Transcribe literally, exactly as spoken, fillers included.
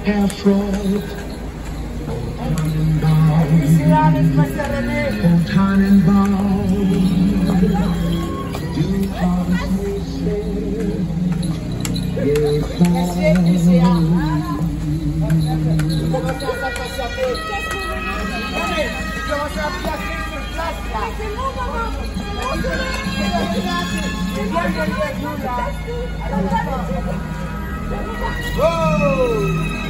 afro, Tannenbaum, du hast mich sehr gefallen. Whoa!